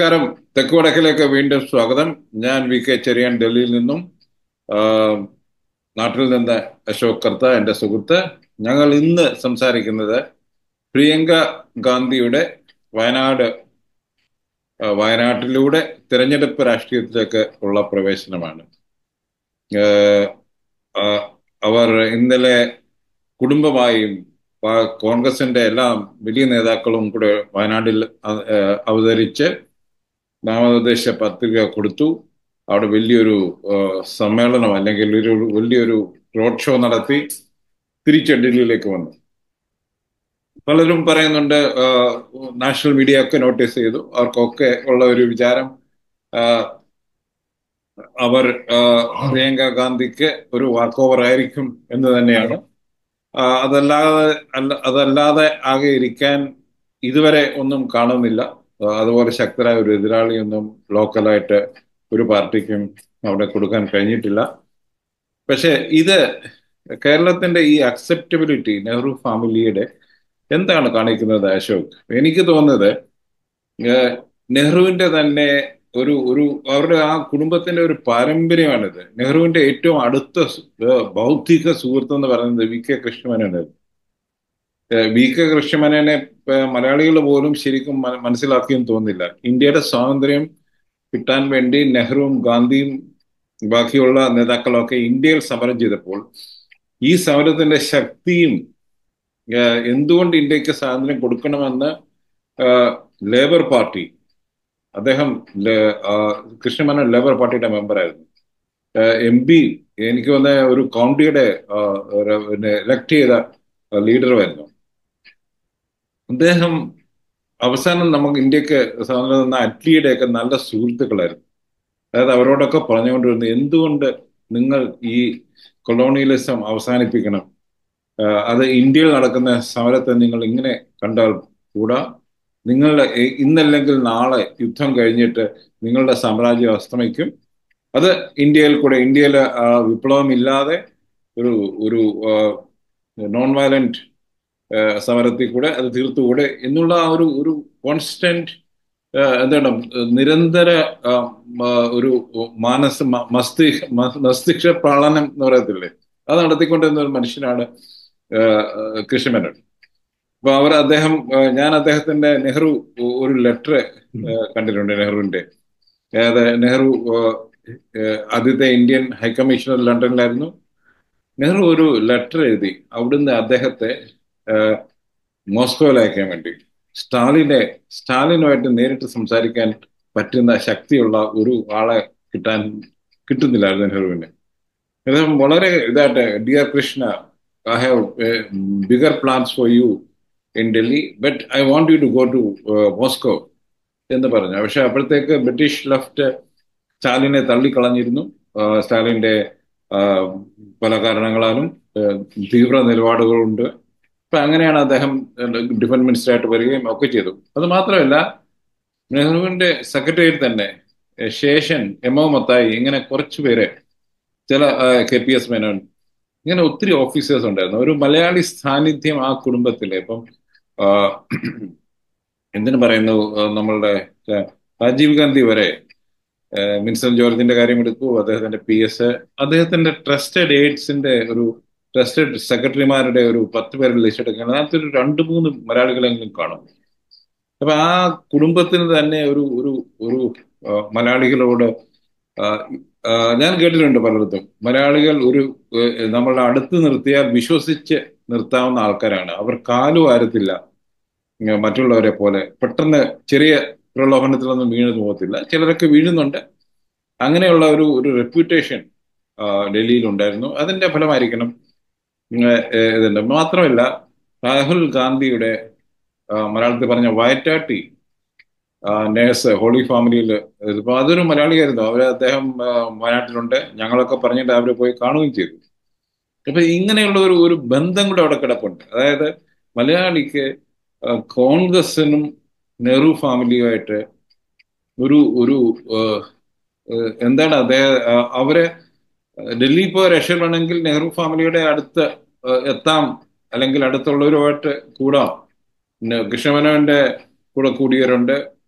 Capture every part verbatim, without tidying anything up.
നമസ്കാരം. തെക്ക് വടക്കിലേക്ക് വീണ്ടും സ്വാഗതം. ഞാൻ വി കെ ചെറിയാൻ, ഡൽഹിയിൽ നിന്നും. ആ, നാട്ടിൽ നിന്ന് അശോക് കർത്ത, എന്റെ സുഹൃത്ത്. ഞങ്ങൾ ഇന്ന് സംസാരിക്കുന്നത് പ്രിയങ്ക ഗാന്ധിയുടെ വയനാട് ആ, വയനാട്ടിലൂടെ തിരഞ്ഞെടുപ്പ് രാഷ്ട്രീയത്തിലേക്ക് ഉള്ള പ്രവേശനമാണ്. ആ, ആ, അവർ ഇന്നലെ കുടുംബമായും ആ, കോൺഗ്രസിന്റെ എല്ലാ വലിയ നേതാക്കളും കൂടെ വയനാട്ടിൽ ആ, അവതരിച്ച് നാമനിർദ്ദേശ പത്രിക കൊടുത്തു. അവിടെ വലിയൊരു ആ, സമ്മേളനം അല്ലെങ്കിൽ ഒരു വലിയൊരു റോഡ് ഷോ നടത്തി തിരിച്ച് ഡൽഹിയിലേക്ക് വന്നു. പലരും പറയുന്നുണ്ട്, ആ, നാഷണൽ മീഡിയ ഒക്കെ നോട്ടീസ് ചെയ്തു. അവർക്കൊക്കെ ഉള്ള ഒരു വിചാരം, ആ, അവർ ആ, പ്രിയങ്ക ഗാന്ധിക്ക് ഒരു വാക്ക് ഓവർ ആയിരിക്കും എന്ന് തന്നെയാണ്. ആ, അതല്ലാതെ അല്ല അതല്ലാതെ ആകെ ഇരിക്കാൻ ഇതുവരെ ഒന്നും കാണുന്നില്ല. ആ, അതുപോലെ ശക്തരായ ഒരു എതിരാളിയൊന്നും ലോക്കലായിട്ട് ഒരു പാർട്ടിക്കും അവിടെ കൊടുക്കാൻ കഴിഞ്ഞിട്ടില്ല. പക്ഷെ ഇത് കേരളത്തിന്റെ ഈ അക്സെപ്റ്റബിലിറ്റി നെഹ്റു ഫാമിലിയുടെ എന്താണ് കാണിക്കുന്നത് അശോക്? എനിക്ക് തോന്നുന്നത്, ഏഹ്, നെഹ്റുവിന്റെ തന്നെ ഒരു ഒരു അവരുടെ ആ കുടുംബത്തിന്റെ ഒരു പാരമ്പര്യമാണിത്. നെഹ്റുവിന്റെ ഏറ്റവും അടുത്ത സു- ഏഹ്, ബൗദ്ധിക സുഹൃത്ത് എന്ന് പറയുന്നത് വി കെ കൃഷ്ണമേനോനാണ്. ഏഹ്, വി കെ കൃഷ്ണമേനോനെ മലയാളികൾ പോലും ശരിക്കും മ- മനസ്സിലാക്കിയെന്ന് തോന്നുന്നില്ല. ഇന്ത്യയുടെ സ്വാതന്ത്ര്യം കിട്ടാൻ വേണ്ടി നെഹ്റുവും ഗാന്ധിയും ബാക്കിയുള്ള നേതാക്കളൊക്കെ ഇന്ത്യയിൽ സമരം ചെയ്തപ്പോൾ ഈ സമരത്തിന്റെ ശക്തിയും ഏഹ്, എന്തുകൊണ്ട് ഇന്ത്യക്ക് സ്വാതന്ത്ര്യം കൊടുക്കണമെന്ന് ഏഹ്, ലേബർ പാർട്ടി, അദ്ദേഹം ലേ- ആ, കൃഷ്ണമേനോൻ ലേബർ പാർട്ടിയുടെ മെമ്പറായിരുന്നു. എം പി, എനിക്ക് തോന്നുന്ന ഒരു കൗണ്ടിയുടെ ഇലക്ട് ചെയ്ത ലീഡറുമായിരുന്നു അദ്ദേഹം. അവസാനം നമുക്ക് ഇന്ത്യക്ക് സ്വാതന്ത്ര്യം തന്ന അറ്റ്ലിയുടെ ഒക്കെ നല്ല സുഹൃത്തുക്കളായിരുന്നു. അതായത് അവരോടൊക്കെ പറഞ്ഞുകൊണ്ടിരുന്നത്, എന്തുകൊണ്ട് നിങ്ങൾ ഈ കൊളോണിയലിസം അവസാനിപ്പിക്കണം, ആഹ് അത് ഇന്ത്യയിൽ നടക്കുന്ന സമരത്തെ നിങ്ങൾ ഇങ്ങനെ കണ്ടാൽ കൂടാ, നിങ്ങളുടെ ഇ- ഇന്നല്ലെങ്കിൽ നാളെ യുദ്ധം കഴിഞ്ഞിട്ട് നിങ്ങളുടെ സാമ്രാജ്യം അസ്തമിക്കും. അത് ഇന്ത്യയിൽ കൂടെ, ഇന്ത്യയിലെ ആ, വിപ്ലവം ഇല്ലാതെ ഒരു ഒരു നോൺ വയലന്റ് സമരത്തിൽ കൂടെ അത് തീർത്തുകൂടെ എന്നുള്ള ആ ഒരു ഒരു കോൺസ്റ്റന്റ്, എന്താണ്, നിരന്തര ആ, മ- ഒരു മാനസ മ- മസ്തിഷ്ക മ- മസ്തിഷ്ക പാളനം എന്ന് പറയത്തില്ലേ, അത് നടത്തിക്കൊണ്ടിരുന്ന ഒരു മനുഷ്യനാണ് ഏഹ്, ഏഹ്, കൃഷ്ണമേനോൻ. അപ്പൊ അവർ അദ്ദേഹം ഏഹ്, ഞാൻ അദ്ദേഹത്തിന്റെ നെഹ്റു ഒരു ലെറ്റർ കണ്ടിട്ടുണ്ട് നെഹ്റുവിന്റെ. അതായത് നെഹ്റു ഏഹ്, ഏഹ്, ആദ്യത്തെ ഇന്ത്യൻ ഹൈക്കമ്മീഷണർ ലണ്ടനിലായിരുന്നു. നെഹ്റു ഒരു ലെറ്റർ എഴുതി അവിടുന്ന് അദ്ദേഹത്തെ ഏഹ്, മോസ്കോയിൽ അയക്കാൻ വേണ്ടി. സ്റ്റാലിനെ സ്റ്റാലിനുമായിട്ട് നേരിട്ട് സംസാരിക്കാൻ പറ്റുന്ന ശക്തിയുള്ള ഒരു ആളെ കിട്ടാൻ കിട്ടുന്നില്ലായിരുന്നു നെഹ്റുവിന്. അദ്ദേഹം വളരെ ഇതായിട്ട്, dear Krishna, I have bigger plans for you in Delhi, but I want you to go to Moscow എന്ന് പറഞ്ഞു. പക്ഷെ അപ്പോഴത്തേക്ക് ബ്രിട്ടീഷ് ലെഫ്റ്റ് സ്റ്റാലിനെ തള്ളിക്കളഞ്ഞിരുന്നു. ആ, സ്റ്റാലിന്റെ ആ, പല കാരണങ്ങളാലും ആ, തീവ്ര നിലപാടുകളുണ്ട്. അപ്പൊ അങ്ങനെയാണ് അദ്ദേഹം ഡിഫൻസ് മിനിസ്റ്റർ ആയിട്ട് വരികയും ഒക്കെ ചെയ്തു. അത് മാത്രമല്ല, നെഹ്റുവിന്റെ സെക്രട്ടേറിയറ്റ് തന്നെ ഏ, ശേഷൻ, എം ഒ മത്തായി, ഇങ്ങനെ കുറച്ചു പേര്, ചില കെ പി എസ് മേനോൻ, ഇങ്ങനെ ഒത്തിരി ഓഫീസേഴ്സ് ഉണ്ടായിരുന്നു. ഒരു മലയാളി സാന്നിധ്യം ആ കുടുംബത്തിലെ. ഇപ്പം ആ, എന്തിനു പറയുന്നു, ആ, നമ്മളുടെ ആ, രാജീവ് ഗാന്ധി വരെ, ഏഹ് വിൻസെന്റ് ജോർജിന്റെ കാര്യം എടുക്കൂ, അദ്ദേഹത്തിന്റെ പി എസ്, അദ്ദേഹത്തിന്റെ ട്രസ്റ്റഡ് എയ്ഡ്സിന്റെ ഒരു ട്രസ്റ്റഡ് സെക്രട്ടറിമാരുടെ ഒരു പത്ത് പേരുടെ ലിസ്റ്റ് എടുക്കുകയാണ്. അതിനകത്ത് ഒരു രണ്ട് മൂന്ന് മലയാളികളെങ്കിലും കാണും. അപ്പൊ ആ കുടുംബത്തിന് തന്നെ ഒരു ഒരു ഒരു ആ, മലയാളികളോട്, ആ, ആ, ഞാൻ കേട്ടിട്ടുണ്ട് പലയിടത്തും, മലയാളികൾ ഒരു ഏഹ്, നമ്മളുടെ അടുത്ത് നിർത്തിയാൽ വിശ്വസിച്ച് നിർത്താവുന്ന ആൾക്കാരാണ്. അവർ കാലു വാരത്തില്ല. ഏഹ്, മറ്റുള്ളവരെ പോലെ പെട്ടെന്ന് ചെറിയ പ്രലോഭനത്തിലൊന്നും വീണു പോകത്തില്ല. ചിലരൊക്കെ വീഴുന്നുണ്ട്. അങ്ങനെയുള്ള ഒരു ഒരു റെപ്യൂട്ടേഷൻ ഡൽഹിയിൽ ഉണ്ടായിരുന്നു. അതിന്റെ ഫലമായിരിക്കണം ഏഹ്, ഏഹ്, ഇതുണ്ട്. മാത്രമല്ല, രാഹുൽ ഗാന്ധിയുടെ ആ, മലയാളത്തിൽ പറഞ്ഞ വയറ്റാട്ടി നേഴ്സ് ഹോളി ഫാമിലിയിൽ, ഇപ്പൊ അതൊരു മലയാളിയായിരുന്നു. അവര് അദ്ദേഹം ആ, വയനാട്ടിലുണ്ട്. ഞങ്ങളൊക്കെ പറഞ്ഞിട്ട് അവര് പോയി കാണുകയും ചെയ്തു. അപ്പൊ ഇങ്ങനെയുള്ള ഒരു ഒരു ബന്ധം കൂടെ അവിടെ കിടപ്പുണ്ട്. അതായത് മലയാളിക്ക് ആ, കോൺഗ്രസിനും നെഹ്റു ഫാമിലിയുമായിട്ട് ഒരു ഒരു ഏഹ്, ഏഹ്, എന്താണ് അദ്ദേഹം, ആ, അവരെ ഡൽഹി ഇപ്പോൾ രക്ഷപ്പെടണമെങ്കിൽ നെഹ്റു ഫാമിലിയുടെ അടുത്ത് ഏഹ്, എത്താം, അല്ലെങ്കിൽ അടുത്തുള്ളവരുമായിട്ട് കൂടാം. പിന്നെ കൃഷ്ണമേനോന്റെ കൂടെ കൂടിയവരുണ്ട്.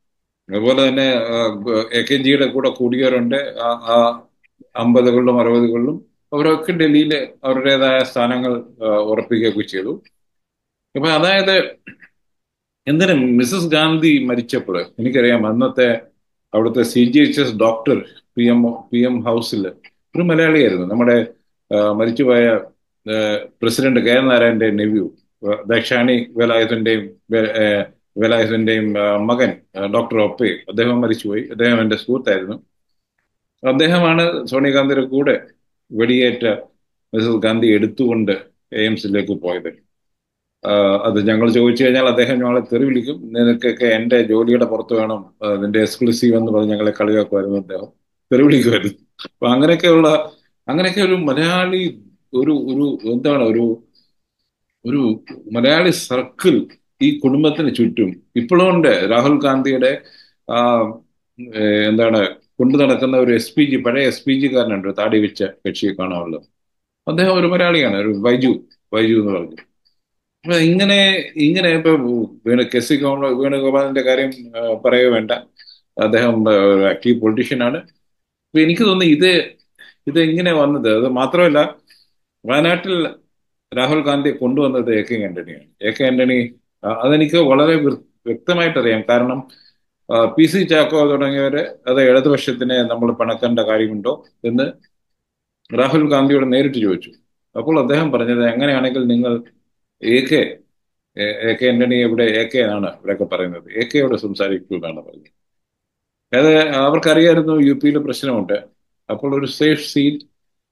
അതുപോലെ തന്നെ എ കെ ജിയുടെ കൂടെ കൂടിയവരുണ്ട്. ആ ആ അമ്പതുകളിലും അറുപതുകളിലും അവരൊക്കെ ഡൽഹിയിൽ അവരുടേതായ സ്ഥാനങ്ങൾ ആ, ഉറപ്പിക്കുകയൊക്കെ ചെയ്തു. അപ്പൊ അതായത് എന്തിനും മിസസ് ഗാന്ധി മരിച്ചപ്പോൾ എനിക്കറിയാം അന്നത്തെ അവിടുത്തെ C G H S doctor P M P M ഹൗസിൽ ഒരു മലയാളിയായിരുന്നു. നമ്മുടെ ആ, മരിച്ചുപോയ ആ, പ്രസിഡന്റ് കെ എൻ നാരായണന്റെ നെവ്യൂ, ദക്ഷാണി വേലായുധന്റെയും വേ- ആ, വേലായുധന്റെയും ആ, മകൻ ആ, ഡോക്ടർ ഒപ്പെ, അദ്ദേഹം മരിച്ചുപോയി. അദ്ദേഹം എന്റെ സുഹൃത്തായിരുന്നു. അദ്ദേഹമാണ് സോണിയാഗാന്ധിയുടെ കൂടെ വെടിയേറ്റ മിസസ് ഗാന്ധി എടുത്തുകൊണ്ട് എയിംസിലേക്ക് പോയത്. ആഹ് അത് ഞങ്ങൾ ചോദിച്ചു കഴിഞ്ഞാൽ അദ്ദേഹം ഞങ്ങളെ തെറി വിളിക്കും. നിനക്കൊക്കെ എന്റെ ജോലിയുടെ പുറത്ത് വേണം, ആഹ് നിന്റെ എക്സ്ക്ലൂസീവ് എന്ന് പറഞ്ഞ് ഞങ്ങളെ കളിയാക്കുമായിരുന്നു. അദ്ദേഹം തെറി വിളിക്കുമായിരുന്നു. അപ്പൊ അങ്ങനെയൊക്കെയുള്ള അങ്ങനെയൊക്കെ ഒരു മലയാളി, ഒരു ഒരു എന്താണ് ഒരു ഒരു മലയാളി സർക്കിൾ ഈ കുടുംബത്തിന് ചുറ്റും ഇപ്പോഴും ഉണ്ട്. രാഹുൽ ഗാന്ധിയുടെ ആ ഏഹ് എന്താണ് കൊണ്ടു നടക്കുന്ന ഒരു എസ് പി ജി, പഴയ എസ് പി ജി കാരനുണ്ട്, താടി വെച്ച കക്ഷിയെ കാണാനുള്ളത്. അദ്ദേഹം ഒരു മലയാളിയാണ്, ഒരു ബൈജു ബൈജു എന്ന് പറഞ്ഞു. അപ്പൊ ഇങ്ങനെ ഇങ്ങനെ ഇപ്പൊ വേണു കെ സി ഗോപാ വേണുഗോപാലിന്റെ കാര്യം ആ, പറയുക വേണ്ട. അദ്ദേഹം ആ, ഒരു ആക്റ്റീവ് പൊളിറ്റീഷ്യനാണ്. അപ്പൊ എനിക്ക് തോന്നുന്നു ഇത് ഇത് ഇങ്ങനെ വന്നത്, അത് മാത്രമല്ല വയനാട്ടിൽ രാഹുൽ ഗാന്ധിയെ കൊണ്ടുവന്നത് എ കെ ആന്റണിയാണ്. എ കെ ആന്റണി ആ, അതെനിക്ക് വളരെ വൃ- വ്യക്തമായിട്ടറിയാം. കാരണം ആ, പി സി ചാക്കോ തുടങ്ങിയവര് അത് ഇടതുപക്ഷത്തിനെ നമ്മൾ പിണക്കേണ്ട കാര്യമുണ്ടോ എന്ന് രാഹുൽ ഗാന്ധിയോട് നേരിട്ട് ചോദിച്ചു. അപ്പോൾ അദ്ദേഹം പറഞ്ഞത്, എങ്ങനെയാണെങ്കിൽ നിങ്ങൾ A K A- A K Antony എവിടെ, എ കെ ആണ് ഇവിടെയൊക്കെ പറയുന്നത്, എ കെയോട് സംസാരിക്കൂ എന്നാണ് പറഞ്ഞത്. അത് അവർക്കറിയായിരുന്നു യു പിയിൽ പ്രശ്നമുണ്ട്. അപ്പോൾ ഒരു സേഫ് സീറ്റ്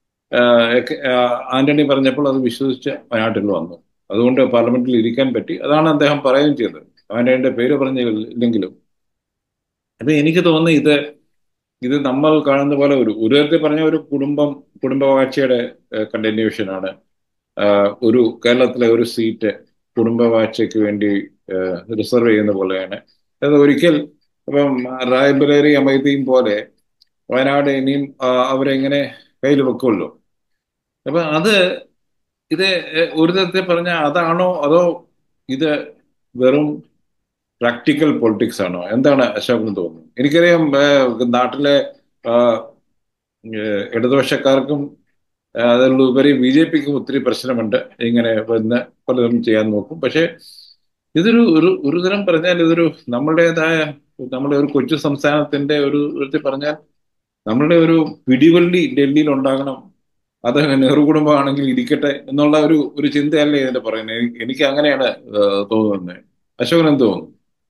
ആന്റണി പറഞ്ഞപ്പോൾ അത് വിശ്വസിച്ച് വയനാട്ടിൽ വന്നു. അതുകൊണ്ട് പാർലമെന്റിൽ ഇരിക്കാൻ പറ്റി. അതാണ് അദ്ദേഹം പറയുകയും ചെയ്തത്. ആന്റണിയുടെ പേര് പറഞ്ഞില്ലെങ്കിലും. അപ്പൊ എനിക്ക് തോന്നുന്നു ഇത് ഇത് നമ്മൾ കാണുന്ന പോലെ ഒരു ഒരു തരത്തിൽ പറഞ്ഞ ഒരു കുടുംബം കുടുംബവാഴ്ചയുടെ കണ്ടിന്യൂഷൻ ആണ്. ആഹ് ഒരു കേരളത്തിലെ ഒരു സീറ്റ് കുടുംബവാഴ്ചയ്ക്ക് വേണ്ടി റിസർവ് ചെയ്യുന്ന പോലെയാണ്. അത് ഒരിക്കൽ ഇപ്പം റായ്ബറേലി അമൈതിയും പോലെ വയനാട് ഇനിയും ആഹ് അവരെങ്ങനെ കയ്യിൽ വെക്കുമല്ലോ. അപ്പൊ അത് ഇത് ഒരു തരത്തിൽ പറഞ്ഞാൽ അതാണോ, അതോ ഇത് വെറും പ്രാക്ടിക്കൽ പൊളിറ്റിക്സ് ആണോ? എന്താണ് അശോകന് തോന്നുന്നത്? എനിക്കറിയാം ആഹ് നാട്ടിലെ ആഹ് ഏഹ് ഇടതുപക്ഷക്കാർക്കും അതിലുപരി ബി ജെ പിക്കും ഒത്തിരി പ്രശ്നമുണ്ട്. ഇങ്ങനെ വന്ന് പലതും ചെയ്യാൻ നോക്കും. പക്ഷെ ഇതൊരു ഒരു ഒരു തരം പറഞ്ഞാൽ ഇതൊരു നമ്മുടേതായ, നമ്മുടെ ഒരു കൊച്ചു സംസ്ഥാനത്തിന്റെ ഒരു വിധത്തിൽ പറഞ്ഞാൽ നമ്മളുടെ ഒരു പിടിവള്ളി ഡൽഹിയിൽ ഉണ്ടാകണം. അത് നെഹ്റു കുടുംബമാണെങ്കിൽ ഇരിക്കട്ടെ എന്നുള്ള ഒരു ഒരു ചിന്തയല്ലേ ഇതിന്റെ പറയുന്നത്. എനിക്ക് എനിക്ക് അങ്ങനെയാണ് ഏഹ് തോന്നുന്നത്. അശോകൻ എന്ത് തോന്നുന്നു?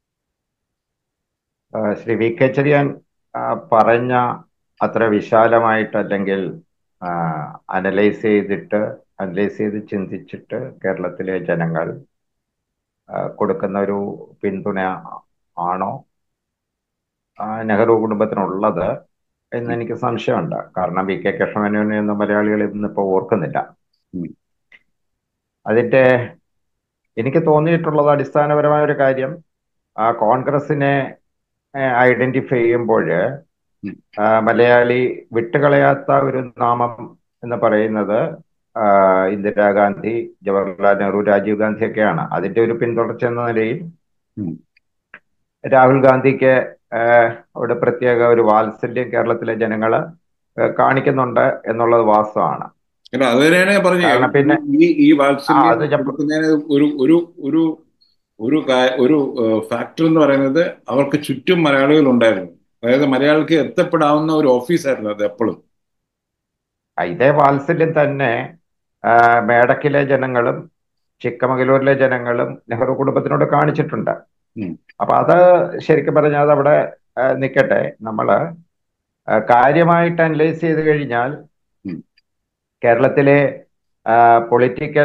ആ, ശ്രീ വി കെ ചെറിയാൻ ആ, പറഞ്ഞ അത്ര വിശാലമായിട്ട് അല്ലെങ്കിൽ അനലൈസ് ചെയ്തിട്ട് അനലൈസ് ചെയ്ത് ചിന്തിച്ചിട്ട് കേരളത്തിലെ ജനങ്ങൾ ആ, കൊടുക്കുന്ന ഒരു പിന്തുണ ആണോ ആ, നെഹ്റു കുടുംബത്തിനുള്ളത് എന്ന് ഉം, എനിക്ക് സംശയമുണ്ട്. കാരണം വി കെ കൃഷ്ണമേനോനെ ഒന്നും മലയാളികൾ ഇന്നിപ്പോൾ ഓർക്കുന്നില്ല. ഉം, അതിന്റെ എനിക്ക് തോന്നിയിട്ടുള്ളത് അടിസ്ഥാനപരമായ ഒരു കാര്യം, ആ കോൺഗ്രസിനെ ഐഡന്റിഫൈ ചെയ്യുമ്പോൾ ഉം. ആ, മലയാളി വിട്ടുകളയാത്ത ഒരു നാമം എന്ന് പറയുന്നത് ആ, ഇന്ദിരാഗാന്ധി, ജവഹർലാൽ നെഹ്റു, രാജീവ് ഗാന്ധി ഒക്കെയാണ്. അതിന്റെ ഒരു പിന്തുടർച്ച എന്ന നിലയിൽ ഉം. രാഹുൽ ഗാന്ധിക്ക് ആ, അവിടെ പ്രത്യേക ഒരു വാത്സല്യം കേരളത്തിലെ ജനങ്ങൾ കാണിക്കുന്നുണ്ട് എന്നുള്ളത് വാസ്തവമാണ്. അല്ല, അത് തന്നെയാണ് ഞാൻ പറഞ്ഞത്. കാരണം ഈ പിന്നെ ഈ ഈ ആ വാത്സല്യം അത് ഞാൻ കൊടുക്കുന്നതിന് ഒരു ഒരു ഒരു ഒരു കാ- ഒരു ഫാക്ടർ എന്ന് പറയുന്നത് അവർക്ക് ചുറ്റും മലയാളികൾ ഉണ്ടായിരുന്നു. അതായത് മലയാളിക്ക് എത്തപ്പെടാവുന്ന ഒരു ഓഫീസായിരുന്നു അത് എപ്പോഴും. ഇതേ വാത്സല്യം തന്നെ ആ, മേടക്കിലെ ജനങ്ങളും ചിക്കമംഗലൂരിലെ ജനങ്ങളും നെഹ്റു കുടുംബത്തിനോട് കാണിച്ചിട്ടുണ്ട്. ഉം, അപ്പൊ അത് ശരിക്കും പറഞ്ഞാൽ അതവിടെ ആ, നിൽക്കട്ടെ. നമ്മള് ആ, കാര്യമായിട്ട് അനലൈസ് ചെയ്ത് കഴിഞ്ഞാൽ ഉം. കേരളത്തിലെ പൊളിറ്റിക്കൽ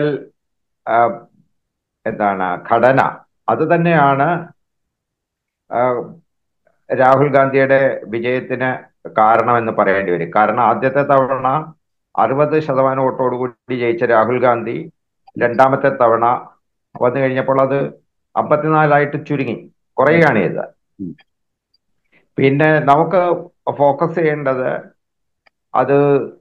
എന്താണ് ഘടന അത് തന്നെയാണ് ആ, രാഹുൽ ഗാന്ധിയുടെ വിജയത്തിന് കാരണമെന്ന് പറയേണ്ടി വരും. കാരണം ആദ്യത്തെ തവണ അറുപത് ശതമാനം വോട്ടോടുകൂടി ജയിച്ച രാഹുൽ ഗാന്ധി രണ്ടാമത്തെ തവണ വന്നു കഴിഞ്ഞപ്പോൾ അത് അമ്പത്തിനാലായിട്ട് ചുരുങ്ങി കുറയുകയാണ് ചെയ്തത്. ഉം. പിന്നെ നമുക്ക് ഫോക്കസ് ചെയ്യേണ്ടത് അത്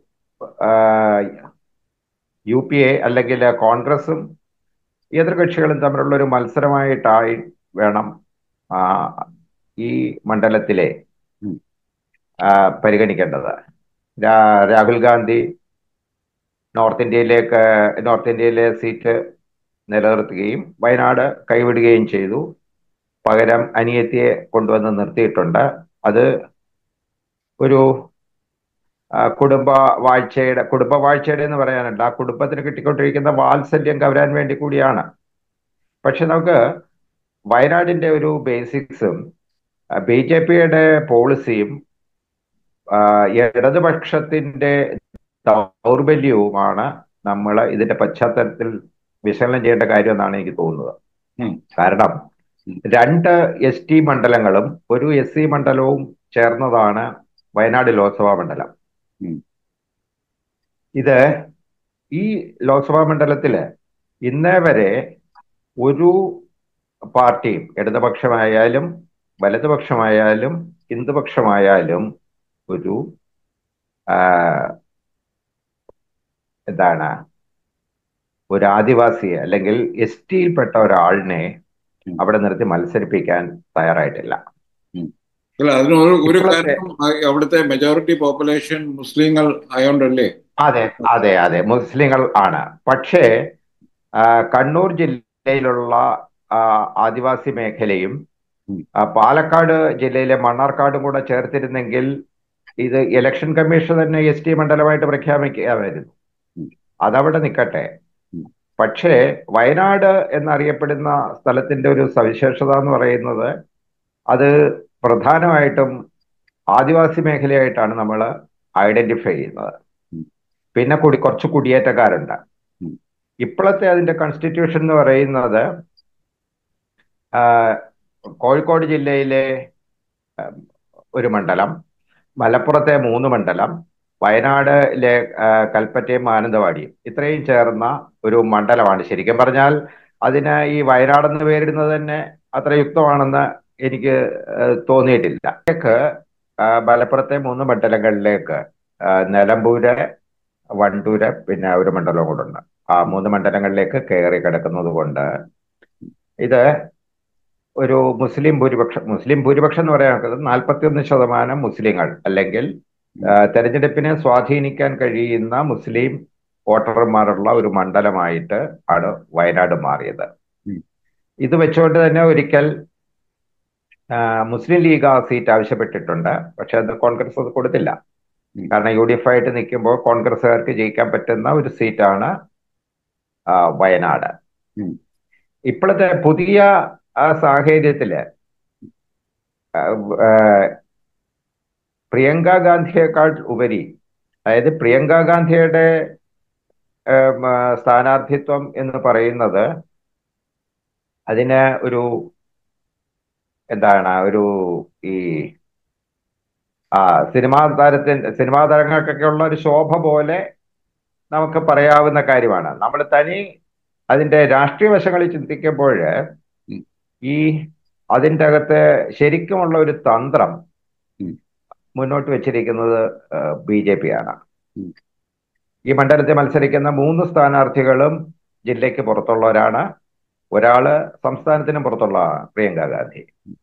യു പി എ അല്ലെങ്കിൽ കോൺഗ്രസും എതിർകക്ഷികളും തമ്മിലുള്ള ഒരു മത്സരമായിട്ടായി വേണം ഈ മണ്ഡലത്തിലെ ഉം. ആ, പരിഗണിക്കേണ്ടത്. രാ- രാഹുൽ ഗാന്ധി നോർത്ത് ഇന്ത്യയിലേക്ക് നോർത്ത് ഇന്ത്യയിലെ സീറ്റ് നിലനിർത്തുകയും വയനാട് കൈവിടുകയും ചെയ്തു. പകരം അനിയത്തിയെ കൊണ്ടുവന്ന് നിർത്തിയിട്ടുണ്ട്. അത് ഒരു ആ, കുടുംബ വാഴ്ചയുടെ കുടുംബ വാഴ്ചയുടെ എന്ന് പറയാനല്ല, ആ കുടുംബത്തിന് കിട്ടിക്കൊണ്ടിരിക്കുന്ന വാത്സല്യം കവരാൻ വേണ്ടി കൂടിയാണ്. പക്ഷെ നമുക്ക് വയനാടിന്റെ ഒരു ബേസിക്സും ബി ജെ പിയുടെ പോളിസിയും ആ, ഇടതുപക്ഷത്തിന്റെ ദൗർബല്യവുമാണ് നമ്മൾ ഇതിന്റെ പശ്ചാത്തലത്തിൽ വിശകലനം ചെയ്യേണ്ട കാര്യം എന്നാണ് എനിക്ക് തോന്നുന്നത്. ഉം. കാരണം രണ്ട് എസ് ടി മണ്ഡലങ്ങളും ഒരു എസ് സി മണ്ഡലവും ചേർന്നതാണ് വയനാട് ലോക്സഭാ മണ്ഡലം. ഉം. ഇത് ഈ ലോക്സഭാ മണ്ഡലത്തില് ഇന്നേ വരെ ഒരു പാർട്ടിയും, ഇടതുപക്ഷമായാലും വലതുപക്ഷമായാലും ഹിന്ദുപക്ഷമായാലും, ഒരു ആ, എന്താണ് ഒരു ആദിവാസിയെ അല്ലെങ്കിൽ എസ് ടിയിൽപ്പെട്ട ഒരാളിനെ ഉം. അവിടെ നിർത്തി മത്സരിപ്പിക്കാൻ തയ്യാറായിട്ടില്ല. ഉം. അല്ല, അതിന് ഒരു ഒരു ഇപ്പോഴത്തെ കാരണം ആ- അവിടുത്തെ മെജോറിറ്റി പോപ്പുലേഷൻ മുസ്ലിങ്ങൾ ആയോണ്ടല്ലേ? അതെ അതെ അതെ മുസ്ലിങ്ങൾ ആണ്. പക്ഷേ ആ, കണ്ണൂർ ജില്ലയിലുള്ള ആ, ആദിവാസി മേഖലയും ഉം. ആ, പാലക്കാട് ജില്ലയിലെ മണ്ണാർക്കാടും കൂടെ ചേർത്തിരുന്നെങ്കിൽ ഇത് ഇലക്ഷൻ കമ്മീഷൻ തന്നെ എസ് ടി മണ്ഡലമായിട്ട് പ്രഖ്യാപിക്കാമായിരുന്നു. ഉം. അതവിടെ നിൽക്കട്ടെ. ഉം. പക്ഷേ വയനാട് എന്നറിയപ്പെടുന്ന സ്ഥലത്തിന്റെ ഒരു സവിശേഷത എന്ന് പറയുന്നത് അത് പ്രധാനമായിട്ടും ആദിവാസി മേഖലയായിട്ടാണ് നമ്മൾ ഐഡന്റിഫൈ ചെയ്യുന്നത്. ഉം. പിന്നെ കൂടി കുറച്ച് കുടിയേറ്റക്കാരുണ്ട്. ഉം. ഇപ്പോഴത്തെ അതിന്റെ കോൺസ്റ്റിറ്റ്യൂഷൻ എന്ന് പറയുന്നത് ആ, കോഴിക്കോട് ജില്ലയിലെ ആ, ഒരു മണ്ഡലം, മലപ്പുറത്തെ മൂന്ന് മണ്ഡലം, വയനാടിലെ ആ, കൽപ്പറ്റയും മാനന്തവാടിയും ഇത്രയും ചേർന്ന ഒരു മണ്ഡലമാണ്. ശരിക്കും പറഞ്ഞാൽ അതിന് ഈ വയനാടെന്ന് പേരിടുന്നത് തന്നെ അത്ര യുക്തമാണെന്ന് എനിക്ക് ആ, തോന്നിയിട്ടില്ല. ഇതിലേക്ക്, ആ, മലപ്പുറത്തെ മൂന്ന് മണ്ഡലങ്ങളിലേക്ക് ആ, നിലമ്പൂര്, വണ്ടൂര്, പിന്നെ ഒരു മണ്ഡലവും കൂടെ ഉണ്ട്. ആ മൂന്ന് മണ്ഡലങ്ങളിലേക്ക് കയറി കിടക്കുന്നത് കൊണ്ട് ഇത് ഒരു മുസ്ലിം ഭൂരിപക്ഷം മുസ്ലിം ഭൂരിപക്ഷം എന്ന് പറയാൻ നാൽപ്പത്തിയൊന്ന് ശതമാനം മുസ്ലിങ്ങൾ അല്ലെങ്കിൽ ആ, തെരഞ്ഞെടുപ്പിനെ സ്വാധീനിക്കാൻ കഴിയുന്ന മുസ്ലിം വോട്ടർമാരുള്ള ഒരു മണ്ഡലമായിട്ട് ആണ് വയനാട് മാറിയത്. ഉം. ഇത് വെച്ചുകൊണ്ട് തന്നെ ഒരിക്കൽ ആ, മുസ്ലിം ലീഗ് ആ സീറ്റ് ആവശ്യപ്പെട്ടിട്ടുണ്ട്. പക്ഷെ അത് കോൺഗ്രസ് അത് കൊടുത്തില്ല. ഉം. കാരണം യു ഡി എഫ് ആയിട്ട് നിൽക്കുമ്പോൾ കോൺഗ്രസ്സുകാർക്ക് ജയിക്കാൻ പറ്റുന്ന ഒരു സീറ്റാണ് ആ, വയനാട്. ഉം. ഇപ്പോഴത്തെ പുതിയ ആ സാഹചര്യത്തില് ആ, ആ, പ്രിയങ്ക ഗാന്ധിയേക്കാൾ ഉപരി, അതായത് പ്രിയങ്ക ഗാന്ധിയുടെ ഏം, ആ, സ്ഥാനാർത്ഥിത്വം എന്ന് പറയുന്നത് അതിന് ഒരു എന്താണ് ഒരു ഈ ആ സിനിമാ താരത്തിന് സിനിമാ താരങ്ങൾക്കൊക്കെ ഉള്ള ഒരു ശോഭ പോലെ നമുക്ക് പറയാവുന്ന കാര്യമാണ്. നമ്മൾ തനി അതിന്റെ രാഷ്ട്രീയ വശങ്ങളിൽ ചിന്തിക്കുമ്പോൾ ഉം. ഈ അതിൻ്റെ അകത്ത് ശരിക്കുമുള്ള ഒരു തന്ത്രം ഉം. മുന്നോട്ട് വെച്ചിരിക്കുന്നത് ബി ജെ പി ആണ്. ഉം. ഈ മണ്ഡലത്തിൽ മത്സരിക്കുന്ന മൂന്ന് സ്ഥാനാർത്ഥികളും ജില്ലയ്ക്ക് പുറത്തുള്ളവരാണ്. ഒരാള് സംസ്ഥാനത്തിനും പുറത്തുള്ള പ്രിയങ്ക ഗാന്ധി.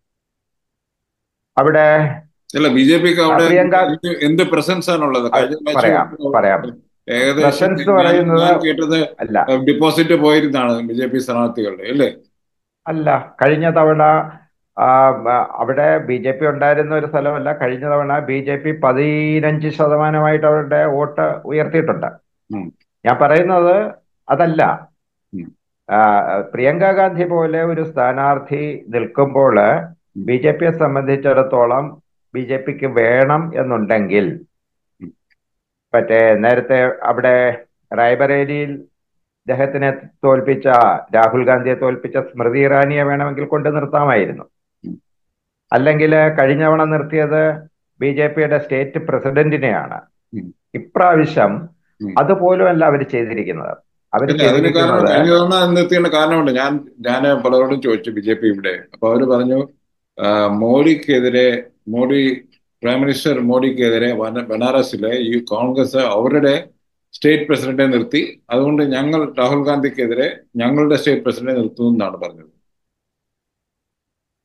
അവിടെ അല്ല, ബി ജെ പിക്ക് ആ, അവിടെ പ്രിയങ്ക എന്ത് എന്ത് പ്രസൻസ് ആണുള്ളത്? ആ, കഴിഞ്ഞ പറയാം പ്രാവശ്യം പറയാം ഏകദേശം പ്രസൻസ് ഞാൻ പറയുന്നത് ഞാൻ കേട്ടത് അല്ല ഡിപ്പോസിറ്റ് പോയിരുന്നാണ് ബി ജെ പി സ്ഥാനാർത്ഥികളുടെ, അല്ലേ? അല്ല കഴിഞ്ഞ തവണ ആ, ആ, അവിടെ ബി ജെ പി ഉണ്ടായിരുന്ന ഒരു സ്ഥലമല്ല. കഴിഞ്ഞ തവണ ബി ജെ പി പതിനഞ്ച് ശതമാനമായിട്ട് അവരുടെ വോട്ട് ഉയർത്തിയിട്ടുണ്ട്. ഉം. ഞാൻ പറയുന്നത് അതല്ല. ഉം. ആ, പ്രിയങ്ക ഗാന്ധി പോലെ ഒരു സ്ഥാനാർത്ഥി നിൽക്കുമ്പോൾ ഉം. ബി ജെ പിയെ സംബന്ധിച്ചിടത്തോളം ബി ജെ പിക്ക് വേണം എന്നുണ്ടെങ്കിൽ ഉം. മറ്റേ നേരത്തെ അവിടെ റായ്ബറേലിയിൽ അദ്ദേഹത്തിനെ തോൽപ്പിച്ച രാഹുൽ ഗാന്ധിയെ തോൽപ്പിച്ച സ്മൃതി ഇറാനിയെ വേണമെങ്കിൽ കൊണ്ടു നിർത്താമായിരുന്നു. ഉം. അല്ലെങ്കിൽ കഴിഞ്ഞ തവണ നിർത്തിയത് ബി ജെ പിയുടെ സ്റ്റേറ്റ് പ്രസിഡന്റിനെയാണ്. ഉം. ഇപ്രാവശ്യം ഉം. അതുപോലും അല്ല അവർ ചെയ്തിരിക്കുന്നത്. അവർ അല്ല, അതിന് കാരണം ചെയ്തിരിക്കുന്നത് കഴിഞ്ഞ തവണ നിർത്തിയുള്ള കാരണമുണ്ട്. ഞാൻ ഞാൻ പലരോടും ചോദിച്ചു ബി ജെ പി ഇവിടെ. അപ്പൊ അവര് പറഞ്ഞു, ആ, മോഡിക്കെതിരെ മോഡി പ്രൈം മിനിസ്റ്റർ മോഡിക്കെതിരെ വന- ബനാറസിലെ ഈ കോൺഗ്രസ് അവരുടെ സ്റ്റേറ്റ് പ്രസിഡന്റിനെ നിർത്തി, അതുകൊണ്ട് ഞങ്ങൾ രാഹുൽ ഗാന്ധിക്കെതിരെ ഞങ്ങളുടെ സ്റ്റേറ്റ് പ്രസിഡന്റിനെ നിർത്തും എന്നാണ് പറഞ്ഞത്.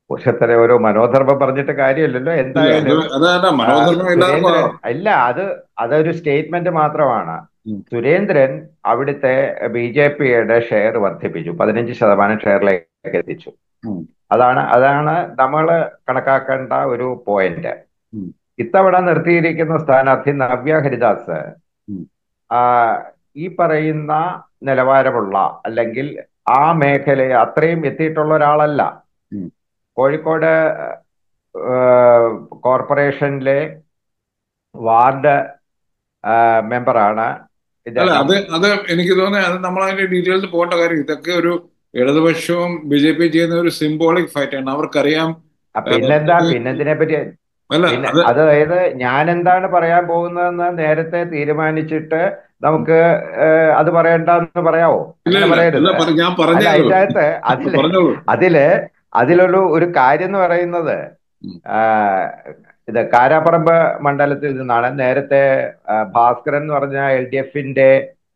ഉഷത്തര ഓരോ മനോധർമ്മം പറഞ്ഞിട്ട് കാര്യമില്ലല്ലോ. ഇല്ല അത് എന്തായാലും അതല്ല ആ, മനോധർമ്മം ഇല്ലാതെ സുരേന്ദ്രൻ ഇല്ല, അത് അതൊരു സ്റ്റേറ്റ്മെന്റ് മാത്രമാണ്. ഉം, സുരേന്ദ്രൻ അവിടുത്തെ ബി ജെ പിയുടെ ഷെയർ വർദ്ധിപ്പിച്ചു, പതിനഞ്ച് ശതമാനം ഷെയറിലേക്ക് എത്തിച്ചു. ഉം, അതാണ് അതാണ് നമ്മൾ കണക്കാക്കേണ്ട ഒരു പോയിന്റ്. ഉം, ഇത്തവണ നിർത്തിയിരിക്കുന്ന സ്ഥാനാർത്ഥി നവ്യ ഹരിദാസ് ഉം, ആ, ഈ പറയുന്ന നിലവാരമുള്ള, അല്ലെങ്കിൽ ആ മേഖലയെ അത്രയും എത്തിയിട്ടുള്ള ഒരാളല്ല. ഉം. കോഴിക്കോട് ആ, കോർപ്പറേഷനിലെ വാർഡ് ആ, മെമ്പറാണ് അല്ല ഇദ്ദേഹം. അത് അത് എനിക്ക് തോന്നുന്നത് അത് നമ്മൾ അതിന്റെ ഡീറ്റെയിൽസ് പോകേണ്ട കാര്യം ഇതൊക്കെ ഒരു ഇടതുപക്ഷവും ബി ജെ പി ചെയ്യുന്ന ഒരു സിംബോളിക് ഫൈറ്റ് ആണ് അവർക്കറിയാം. ആ, ആ, പിന്നെന്താ, ഇത് പിന്നെന്തിനെ പറ്റി അല്ല പിന്നെ അത് അതായത് ഞാൻ എന്താണ് പറയാൻ പോകുന്നതെന്ന് നേരത്തെ തീരുമാനിച്ചിട്ട് നമുക്ക് ഏഹ്, അത് പറയണ്ടെന്ന് പറയാവോ? ഇല്ല അങ്ങനെ ഇല്ല അല്ല പറയരുത്. പറ- ഞാൻ അല്ല, പറഞ്ഞേളൂ. അതിൻ്റെ അകത്ത് അതില് പറഞ്ഞോളൂ. അതില് അതിലൊരു ഒരു കാര്യം എന്ന് പറയുന്നത്, ഉം, ആ, ഇത് കാരാപ്പറമ്പ് മണ്ഡലത്തിൽ നിന്നാണ് നേരത്തെ ആ, ഭാസ്കരൻ എന്ന് പറഞ്ഞ എൽ ഡി എഫിന്റെ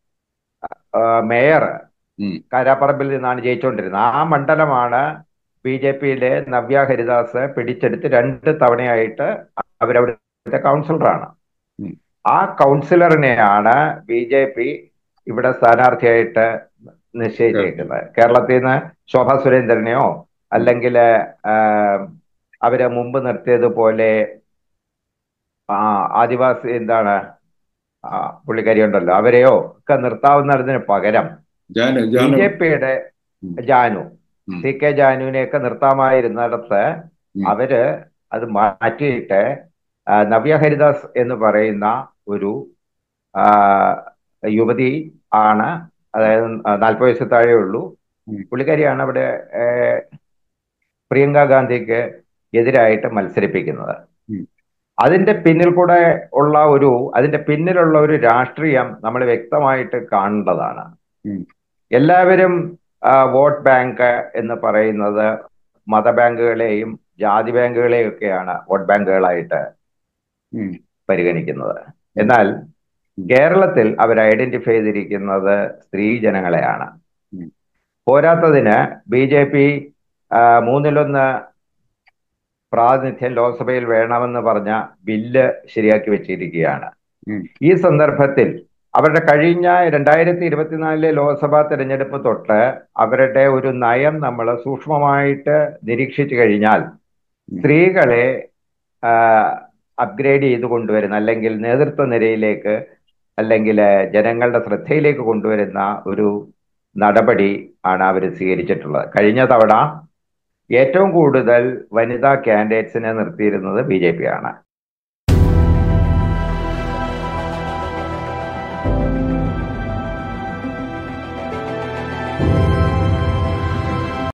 മേയർ ഉം. കാരാപ്പറമ്പിൽ നിന്നാണ് ജയിച്ചുകൊണ്ടിരുന്നത്. ആ മണ്ഡലമാണ് ബി ജെ പിയിലെ നവ്യ ഹരിദാസ് പിടിച്ചെടുത്ത് രണ്ട് തവണയായിട്ട് അവരവിടുത്തെ കൗൺസിലറാണ്. ഉം. ആ കൗൺസിലറിനെയാണ് ബി ജെ പി ഇവിടെ സ്ഥാനാർത്ഥിയായിട്ട് കേൾക്കാം. നിശ്ചയിച്ചിരിക്കുന്നത്. കേരളത്തിൽ നിന്ന് ശോഭാ സുരേന്ദ്രനെയോ ഉം. അല്ലെങ്കിൽ അവരെ മുമ്പ് നിർത്തിയതുപോലെ ആ, ആദിവാസി എന്താണ് ആ, പുള്ളിക്കാരി ഉണ്ടല്ലോ, അവരെയോ ഒക്കെ നിർത്താവുന്നതിന് പകരം ജാനു ബി ജാനു ജെ പിയുടെ ഉം, ജാനു, ഉം, സി കെ ജാനുവിനെയൊക്കെ നിർത്താമായിരുന്നിടത്ത് ഉം. അവര് അത് മാറ്റിയിട്ട് ആ, നവ്യ ഹരിദാസ് എന്ന് പറയുന്ന ഒരു ആ, യുവതി ആണ്. അതായത് നാൽപ്പത് വയസ്സിൽ താഴെ ഉള്ളൂ. ഉം. പുള്ളിക്കാരിയാണ് അവിടെ ഏ, പ്രിയങ്ക ഗാന്ധിക്ക് എതിരായിട്ട് മത്സരിപ്പിക്കുന്നത്. ഉം. അതിന്റെ പിന്നിൽ കൂടെ ഉള്ള ഒരു അതിന്റെ പിന്നിലുള്ള ഒരു രാഷ്ട്രീയം നമ്മൾ വ്യക്തമായിട്ട് കാണേണ്ടതാണ്. ഉം. എല്ലാവരും ആ, വോട്ട് ബാങ്ക് എന്ന് പറയുന്നത് മതബാങ്കുകളെയും ജാതി ബാങ്കുകളെയും ഒക്കെയാണ് വോട്ട് ബാങ്കുകളായിട്ട് ഉം. പരിഗണിക്കുന്നത്. ഉം. എന്നാൽ ഉം. കേരളത്തിൽ അവർ ഐഡന്റിഫൈ ചെയ്തിരിക്കുന്നത് സ്ത്രീജനങ്ങളെയാണ്. ഉം. പോരാത്തതിന് ബി ജെ പി മൂന്നിലൊന്ന് പ്രാതിനിധ്യം ലോക്സഭയിൽ വേണമെന്ന് പറഞ്ഞ ബില്ല് ശരിയാക്കി വെച്ചിരിക്കുകയാണ്. ഉം. ഈ സന്ദർഭത്തിൽ അവരുടെ കഴിഞ്ഞ രണ്ടായിരത്തി ഇരുപത്തിനാലിലെ ലോക്സഭാ തെരഞ്ഞെടുപ്പ് തൊട്ട് അവരുടെ ഒരു നയം നമ്മൾ സൂക്ഷ്മമായിട്ട് നിരീക്ഷിച്ചു കഴിഞ്ഞാൽ, ഉം. സ്ത്രീകളെ അപ്ഗ്രേഡ് ചെയ്ത് കൊണ്ടുവരുന്ന, അല്ലെങ്കിൽ നേതൃത്വ നിരയിലേക്ക്, അല്ലെങ്കിൽ ജനങ്ങളുടെ ശ്രദ്ധയിലേക്ക് കൊണ്ടുവരുന്ന ഒരു നടപടി ആണ് അവർ സ്വീകരിച്ചിട്ടുള്ളത്. കഴിഞ്ഞ തവണ ഏറ്റവും കൂടുതൽ വനിതാ കാൻഡിഡേറ്റ്സിനെ നിർത്തിയിരുന്നത് ബി ജെ പി ആണ്.